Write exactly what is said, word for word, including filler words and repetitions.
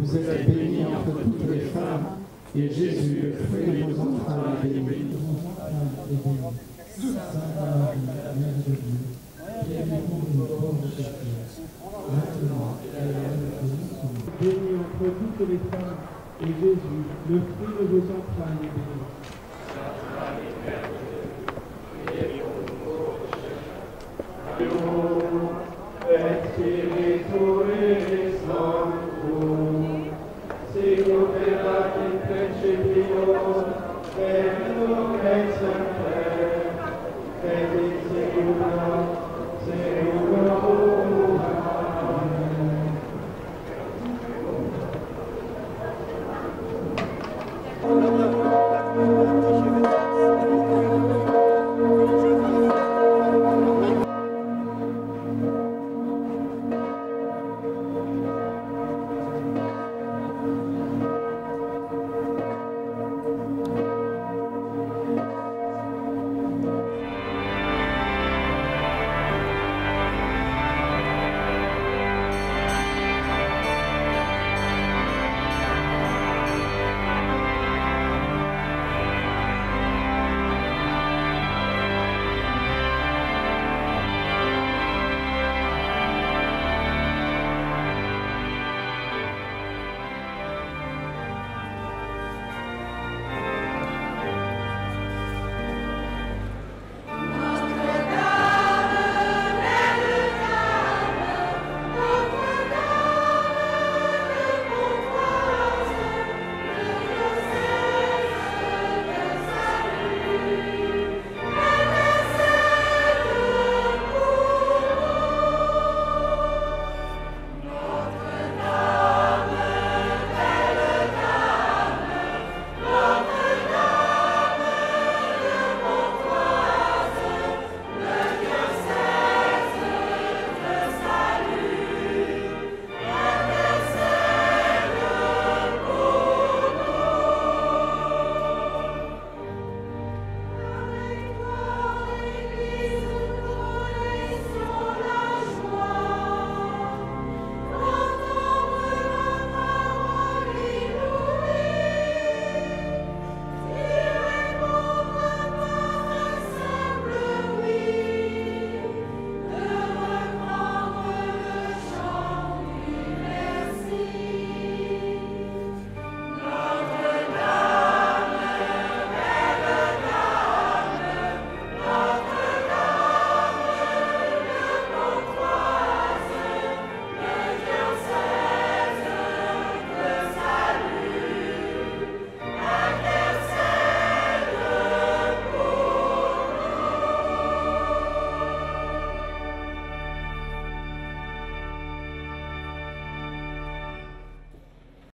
Vous êtes bénie entre toutes les femmes, et Jésus, le fruit de vos entrailles, est béni. Sainte Marie, Mère de Dieu, priez pour nous pauvres pécheurs, maintenant et à l'heure de notre mort. Bénie entre toutes les femmes, et Jésus, le fruit de vos entrailles, est béni.